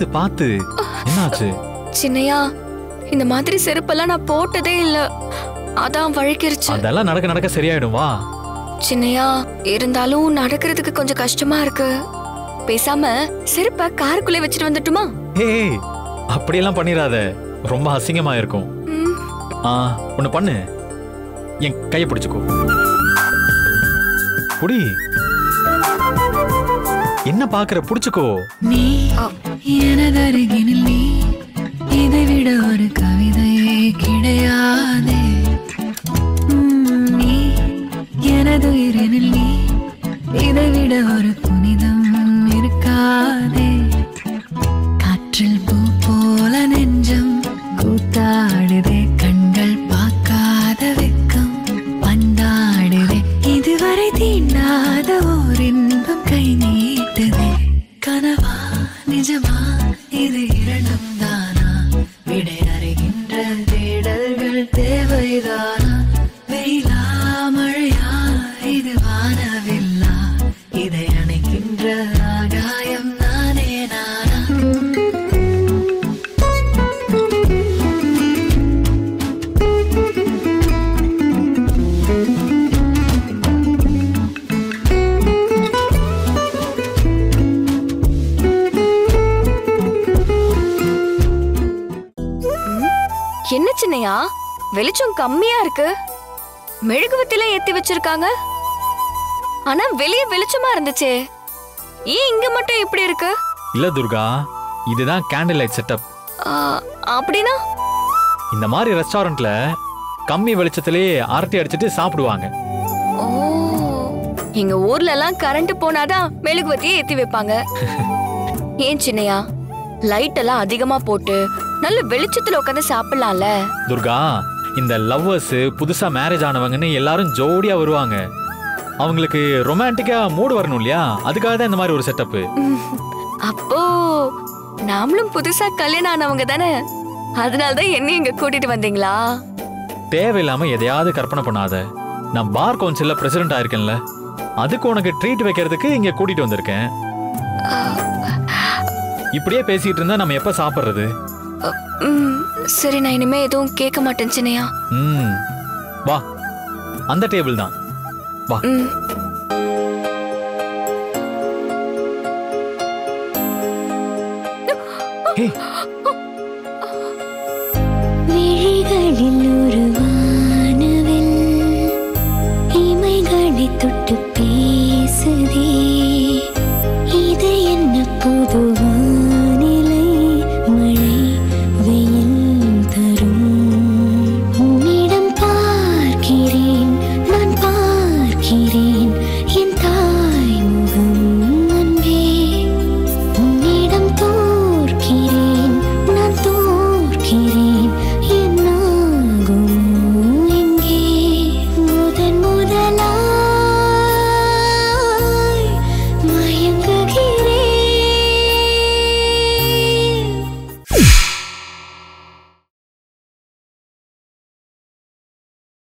பாத்து என்னாச்சு? சின்னையா, இந்த மாதிரி செருப்பெல்லாம் நான் போட்டதே இல்ல, அதான் வழுக்கிருச்சு. அதெல்லாம் நடக்க நடக்க சரியாயிடும் வா. சின்னையா, இருந்தாலும் நடக்கிறதுக்கு கொஞ்சம் கஷ்டமா இருக்கு. பேசாம செருப்ப காருக்குள்ளே வச்சுட்டு வந்துட்டுமா? ஏய், அப்படியெல்லாம் பண்ணிராத, ரொம்ப அசிங்கமா இருக்கும். ஒண்ணு பண்ணு, என் கையை பிடிச்சுக்கோ. புடி. என்ன பாக்குற? புடிச்சுக்கோ. நீ எனதருகினில் நீ, இதை விட ஒரு கவிதையே கிடையாதே. நீ எனதுயிரினில் நீ, இதை விட ஒரு புனிதம் இருக்காதே. காற்றில் பூ போல நெஞ்சம் கூத்தாடுதே, கண்கள் பார்க்காத வெக்கம் பந்தாடுதே. இதுவரை தீண்டாத ஓர் இன்பம் கை நீட்டுதே. கனவா நிஜமா இது இரண்டும் தானா? விடை அறிகின்ற தேடல்கள் தேவைதானா? வெயிலா மழையா இது வானவில்லா? இதை அணைக்கின்ற ஆகாயம் நானே நானா? என்ன சின்னையா, வெளிச்சம் கம்மியா இருக்கு. மெழுகுவத்தில ஏத்தி வச்சிருக்காங்க, ஆனா வெளியே வெளிச்சமா இருந்துச்சே, ஏன் இங்க மட்டும் இப்படி இருக்கு? இல்ல துர்கா, இதுதான் கேண்டில் லைட் செட்டப். அப்படின்னா இந்த மாதிரி ரெஸ்டாரண்ட்ல கம்மி வெளிச்சத்திலேயே அரட்டி அடிச்சிட்டு சாப்பிடுவாங்க. ஓ, எங்க ஊர்ல எல்லாம் கரண்ட் போனாதான் மெழுகுவத்தியை ஏத்தி வைப்பாங்க. ஏன் சின்னையா, லைட் எல்லாம் அதிகமா போட்டு நல்ல வெளிச்சத்துல உட்காந்து சாப்பிடலாம்ல? துர்கா, இந்த லவ்வர்ஸ் புதுசா மேரேஜ் ஆனவங்கன்னு எல்லாரும் ஜோடியா வருவாங்க. அவங்களுக்கு ரொமான்டிக்கா மூடு வரணும் இல்லையா, அதுக்காக தான் இந்த மாதிரி ஒரு செட்டப். அப்போ நாமளும் புதுசா கல்யாணம் ஆனவங்க தானே, அதனாலதான் என்ன இங்க கூட்டிட்டு வந்தீங்களா? தேவையில்லாம எதையாவது கற்பனை பண்ணாத. நான் பார் கவுன்சில்ல பிரசிடென்ட் ஆயிருக்கேன்ல, அதுக்கு உனக்கு ட்ரீட் வைக்கிறதுக்கு இங்க கூட்டிட்டு வந்திருக்கேன். இப்படியே பேசிட்டு இருந்தா நம்ம எப்ப சாப்பிடுறது? சரி, நான் இனிமே எதுவும் கேட்க மாட்டேன் சின்னையா. வா, அந்த டேபிள் தான் வா.